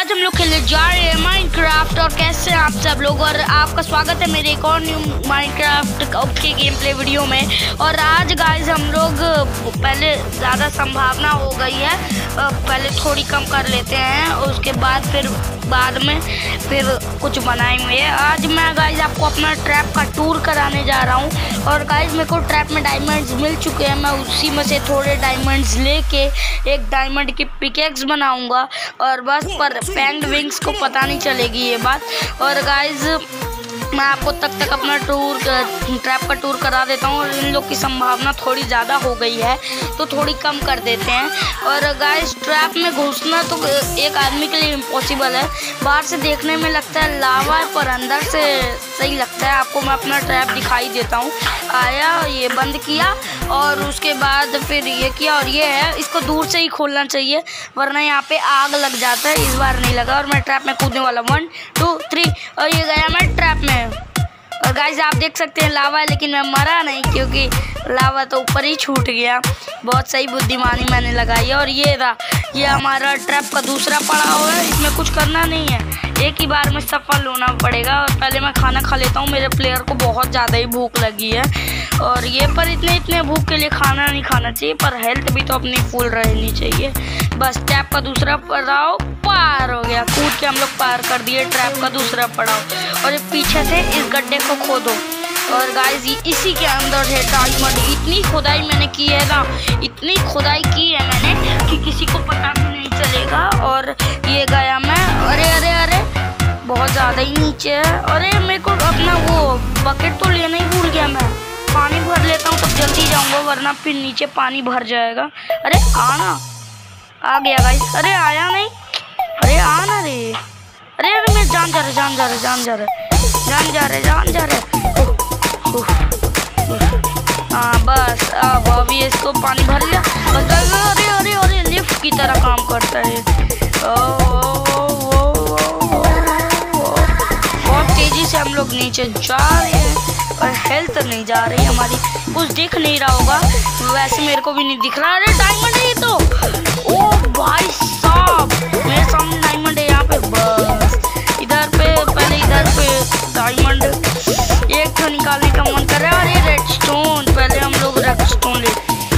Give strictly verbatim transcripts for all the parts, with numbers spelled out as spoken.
आज हम लोग खेलने जा रहे हैं माइनक्राफ्ट। और कैसे हैं आप सब लोग, और आपका स्वागत है मेरे एक और न्यू माइनक्राफ्ट के गेम प्ले वीडियो में। और आज गाइस हम लोग पहले ज़्यादा संभावना हो गई है, पहले थोड़ी कम कर लेते हैं और उसके बाद फिर बाद में फिर कुछ बनाएंगे। आज मैं गाइस आपको अपना ट्रैप का टूर कराने जा रहा हूँ। और गाइस मेरे को ट्रैप में डायमंड्स मिल चुके हैं, मैं उसी में से थोड़े डायमंड्स लेके एक डायमंड की पिकेक्स बनाऊंगा और बस पर फैंग्ड विंग्स को पता नहीं चलेगी ये बात। और गाइस मैं आपको तक तक अपना टूर ट्रैप का टूर करा देता हूँ। और इन लोग की संभावना थोड़ी ज़्यादा हो गई है तो थोड़ी कम कर देते हैं। और गाइस ट्रैप में घुसना तो एक आदमी के लिए इम्पॉसिबल है, बाहर से देखने में लगता है लावा है पर अंदर से सही लगता है। आपको मैं अपना ट्रैप दिखाई देता हूँ। आया, ये बंद किया और उसके बाद फिर ये किया और ये है, इसको दूर से ही खोलना चाहिए वरना यहाँ पे आग लग जाता है। इस बार नहीं लगा और मैं ट्रैप में कूदने वाला, वन टू थ्री और ये गया मैं ट्रैप में। और गाइस आप देख सकते हैं लावा है लेकिन मैं मरा नहीं क्योंकि लावा तो ऊपर ही छूट गया। बहुत सही बुद्धिमानी मैंने लगाई है। और ये रहा, ये हमारा ट्रैप का दूसरा पड़ाव है, इसमें कुछ करना नहीं है, एक ही बार में सफल होना पड़ेगा। और पहले मैं खाना खा लेता हूँ, मेरे प्लेयर को बहुत ज़्यादा ही भूख लगी है। और ये पर इतने इतने भूख के लिए खाना नहीं खाना चाहिए, पर हेल्थ भी तो अपनी फुल रहनी चाहिए। बस ट्रैप का दूसरा पड़ाव पार हो गया, कूद के हम लोग पार कर दिए ट्रैप का दूसरा पड़ाव। और पीछे से इस गड्ढे को खोदो। और गाइस इसी के अंदर है डायमंड। इतनी खुदाई मैंने की है ना, इतनी खुदाई की है मैंने कि किसी को पता भी नहीं चलेगा। और ये गया मैं, अरे अरे अरे बहुत ज़्यादा ही नीचे है। अरे मेरे को अपना वो बकेट तो लेना ही भूल गया, मैं पानी भर लेता हूँ तब जल्दी जाऊँगा वरना फिर नीचे पानी भर जाएगा। अरे आना, आ गया गाइस। अरे आया नहीं, अरे आना रे, अरे अरे मैं जान जा रहा जान जा रहा जान जा रहा जान जा रहे जान जा रहे हाँ बस अब अभी इसको पानी भर लिया। अरे अरे अरे लिफ्ट की तरह काम करता है। बहुत तेजी से हम लोग नीचे जा रहे हैं और हेल्थ नहीं जा रही हमारी, कुछ दिख नहीं रहा होगा, वैसे मेरे को भी नहीं दिख रहा। अरे डायमंड है ये तो, ओ भाई साहब मेरे सामने डायमंड है यहाँ पे। बस इधर पे पहले इधर पे डायमंड एक तो निकालने का मन कर रहा है। अरे रेड स्टोन, पहले हम लोग रेड स्टोन ले।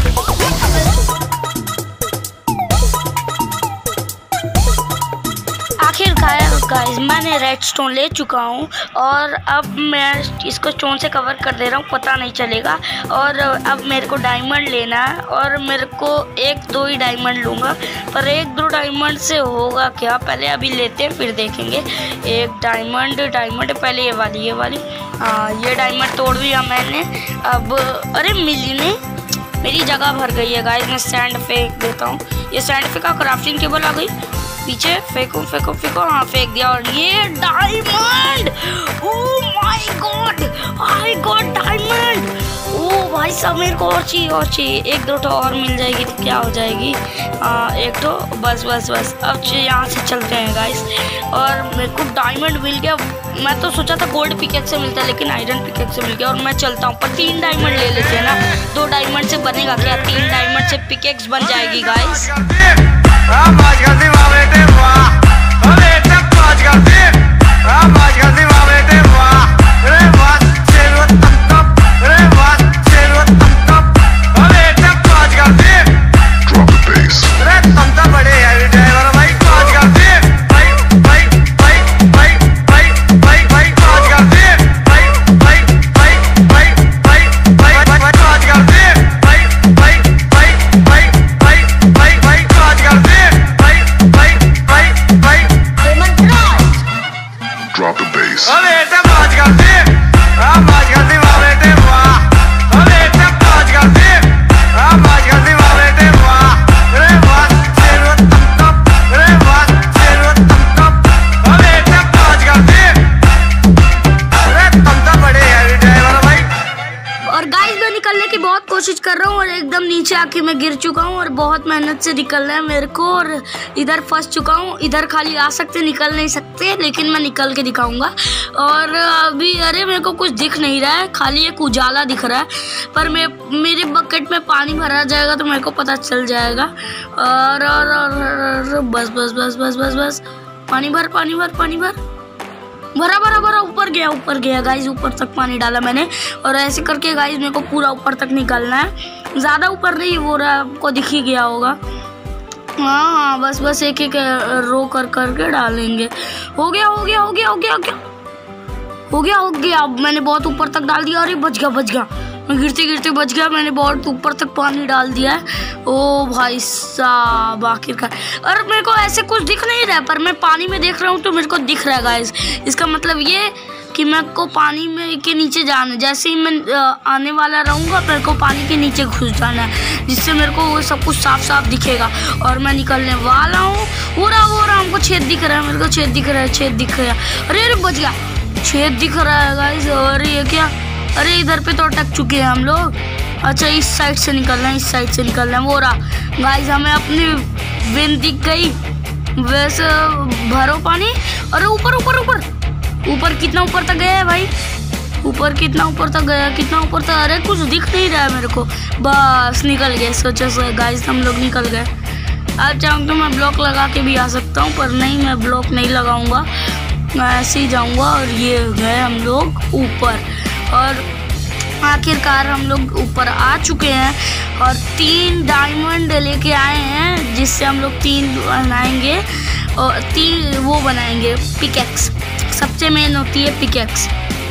आखिर गाइस मैंने रेड स्टोन ले चुका हूँ और अब मैं इसको स्टोन से कवर कर दे रहा हूँ, पता नहीं चलेगा। और अब मेरे को डायमंड लेना है और मेरे को एक दो ही डायमंड लूँगा, पर एक दो डायमंड से होगा क्या, पहले अभी लेते हैं फिर देखेंगे। एक डायमंड डायमंड पहले ये वाली ये वाली हाँ ये डायमंड तोड़ दिया मैंने। अब अरे मिली नहीं, मेरी जगह भर गई है गाइस। मैं सैंड फेंक देता हूँ, ये सैंड फेंका, क्राफ्टिंग टेबल आ गई पीछे, फेंको फेंको फेंको हाँ फेंक दिया। और ये diamond, oh my god I got diamond. Oh भाई साहब मेरे को और चाहिए और चाहिए, एक दो तो और मिल जाएगी तो क्या हो जाएगी, आ, एक तो बस बस बस। अब यहाँ से चलते हैं गाइस। और मेरे को डायमंड मिल गया, मैं तो सोचा था गोल्ड पिकेक्स से मिलता है लेकिन आयरन पिकेक्स से मिल गया। और मैं चलता हूँ, पर तीन डायमंड ले लेते हैं ना, दो डायमंड से बनेगा क्या, तीन डायमंड से पिकेक्स बन जाएगी गाइस। कोशिश कर रहा हूँ और एकदम नीचे आके मैं गिर चुका हूँ और बहुत मेहनत से निकलना है मेरे को। और इधर फंस चुका हूँ, इधर खाली आ सकते निकल नहीं सकते, लेकिन मैं निकल के दिखाऊंगा। और अभी अरे मेरे को कुछ दिख नहीं रहा है, खाली एक उजाला दिख रहा है, पर मैं मेरे बकेट में पानी भरा जाएगा तो मेरे को पता चल जाएगा। और, और, और, और, और बस बस बस बस बस बस पानी भर पानी भर पानी भर भरा भरा भरा ऊपर गया ऊपर गया गाइस। ऊपर तक पानी डाला मैंने और ऐसे करके गाइस मेरे को पूरा ऊपर तक निकालना है। ज़्यादा ऊपर नहीं हो रहा, आपको दिख ही गया होगा। हाँ हाँ बस बस एक एक रो कर करके डालेंगे। हो गया हो गया हो गया हो गया हो गया हो गया हो गया अब मैंने बहुत ऊपर तक डाल दिया। अरे बच गया बच गया, मैं गिरते गिरते बच गया। मैंने बहुत ऊपर तक पानी डाल दिया है। ओ भाई साहब आखिरकार। और मेरे को ऐसे कुछ दिख नहीं रहा है, पर मैं पानी में देख रहा हूँ तो मेरे को दिख रहा है गाइस। इसका मतलब ये कि मेरे को पानी में के नीचे जाना है। जैसे ही मैं आने वाला रहूँगा मेरे को पानी के नीचे घुस जाना है, जिससे मेरे को वो सब कुछ साफ साफ दिखेगा और मैं निकलने वाला हूँ। वो रहा वो रहा, हमको छेद दिख रहा है, मेरे को छेद दिख रहा है, छेद दिख रहा है। अरे अरे बच गया, छेद दिख रहा है गाइस। और ये क्या, अरे इधर पे तो अटक चुके हैं हम लोग। अच्छा इस साइड से निकलना है, इस साइड से निकलना है। वो रहा गाइस, हमें अपनी विन दिख गई। वैसे भरो पानी। अरे ऊपर ऊपर ऊपर ऊपर कितना ऊपर तक गया है भाई, ऊपर कितना ऊपर तक गया, कितना ऊपर तक। अरे कुछ दिख नहीं रहा है मेरे को। बस निकल गए। सोचो सो गाइस हम लोग निकल गए। अब चाहूँ तो मैं ब्लॉक लगा के भी आ सकता हूँ, पर नहीं, मैं ब्लॉक नहीं लगाऊंगा, मैं ऐसे ही जाऊँगा। और ये गए हम लोग ऊपर और आखिरकार हम लोग ऊपर आ चुके हैं और तीन डायमंड लेके आए हैं, जिससे हम लोग तीन बनाएंगे और तीन वो बनाएंगे पिकेक्स। सबसे मेन होती है पिकेक्स।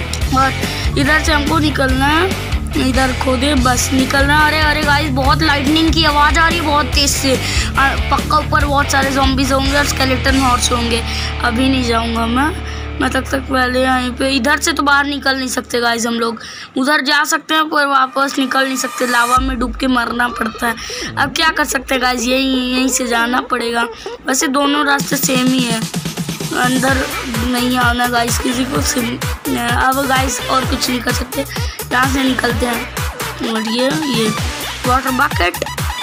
और इधर से हमको निकलना है, इधर खोदे बस निकलना। अरे अरे गाइस बहुत लाइटनिंग की आवाज़ आ रही है बहुत तेज से। पक्का ऊपर बहुत सारे ज़ॉम्बीज़ होंगे और स्केलेटन हॉर्स होंगे। अभी नहीं जाऊंगा मैं मैं तक तक पहले यहीं पे। इधर से तो बाहर निकल नहीं सकते गाइस हम लोग, उधर जा सकते हैं पर वापस निकल नहीं सकते, लावा में डूब के मरना पड़ता है। अब क्या कर सकते हैं गाइस, यहीं यहीं से जाना पड़ेगा। वैसे दोनों रास्ते सेम ही है, अंदर नहीं आना गाइस किसी को। अब गाइस और कुछ नहीं कर सकते, यहाँ से निकलते हैं। और ये ये water bucket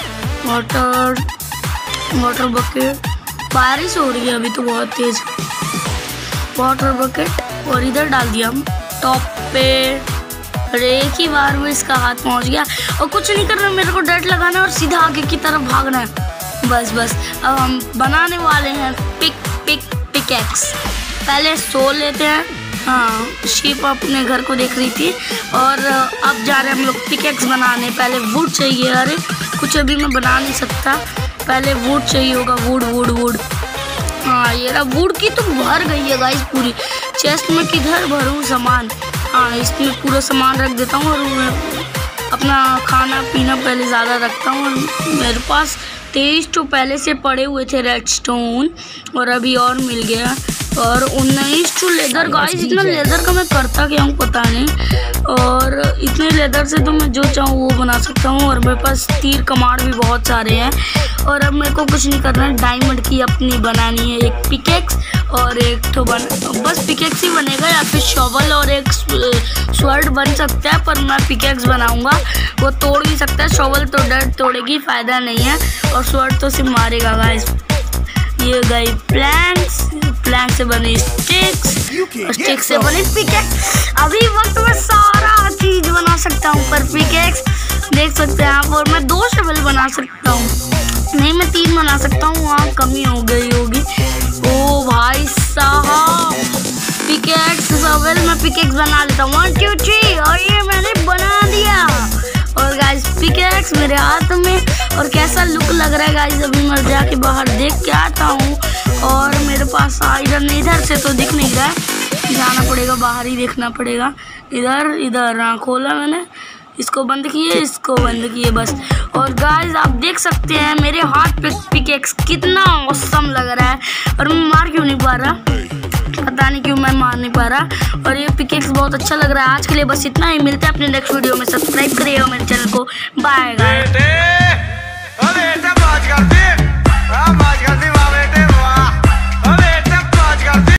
water water bucket बारिश हो रही है अभी तो बहुत तेज। वाटर बकेट और इधर डाल दिया हम टॉप पे। अरे एक ही बार में इसका हाथ पहुंच गया और कुछ नहीं करना, मेरे को डट लगाना और सीधा आगे की तरफ भागना है। बस बस अब हम बनाने वाले हैं पिक पिक पिकेक्स। पहले सो लेते हैं। हाँ शीप अपने घर को देख रही थी और अब जा रहे हैं हम लोग पिकेक्स बनाने। पहले वुड चाहिए। अरे कुछ अभी मैं बना नहीं सकता, पहले वुड चाहिए होगा। वुड वुड वुड हाँ ये रहा। वुड की तो भर गई है गाइस पूरी चेस्ट में। किधर भरूँ सामान? हाँ इसमें पूरा सामान रख देता हूँ और अपना खाना पीना पहले ज़्यादा रखता हूँ। और मेरे पास तेईस तो पहले से पड़े हुए थे रेड स्टोन और अभी और मिल गया। और उन्नीस तो लेदर गाइस, इतना लेदर का मैं करता क्या हूँ पता नहीं। और इतने लेदर से तो मैं जो चाहूँ वो बना सकता हूँ। और मेरे पास तीर कमाड़ भी बहुत सारे हैं। और अब मेरे को कुछ नहीं करना है, डायमंड की अपनी बनानी है एक पिकेक्स और एक तो बन बस पिकेक्स ही बनेगा, या फिर शॉवल और एक स्वर्ड बन सकता है। पर मैं पिकेक्स बनाऊंगा, वो तोड़ भी सकता है। शॉवल तो डर तोड़ेगी, फायदा नहीं है, और स्वर्ड तो सिर्फ मारेगा गाइस। ये गई प्लैंक्स, प्लैंक से बनी स्टिक्स, स्टिक्स से बनी पिकेक्स। अभी वक्त में सारा चीज बना सकता हूँ, पर पिकेक्स देख सकते हैं आप। और मैं दो शॉवल बना सकता हूँ, नहीं मैं तीन बना सकता हूँ, वहाँ कमी हो गई होगी। ओ भाई साहब पिकेक्स शॉवल, मैं पिकेक्स बना लेता हूँ। वन टू थ्री और ये मैंने बना दिया। और गाइस पिकेक्स मेरे हाथ में और कैसा लुक लग रहा है गाइस। अभी मैं जाके बाहर देख के आता हूँ। और मेरे पास आयरन इधर से तो दिख नहीं रहा है, जाना पड़ेगा बाहर ही देखना पड़ेगा। इधर इधर हाँ खोला मैंने, इसको बंद किए, इसको बंद किए बस। और गाइस आप देख सकते हैं मेरे हाथ पे पिकेक्स कितना औसम लग रहा है। और मैं मार क्यों नहीं पा रहा, पता नहीं क्यों मैं मार नहीं पा रहा। और ये पिकेक्स बहुत अच्छा लग रहा है। आज के लिए बस इतना ही, मिलते हैं अपने नेक्स्ट वीडियो में। सब्सक्राइब करिएगा मेरे चैनल को। Bye guys.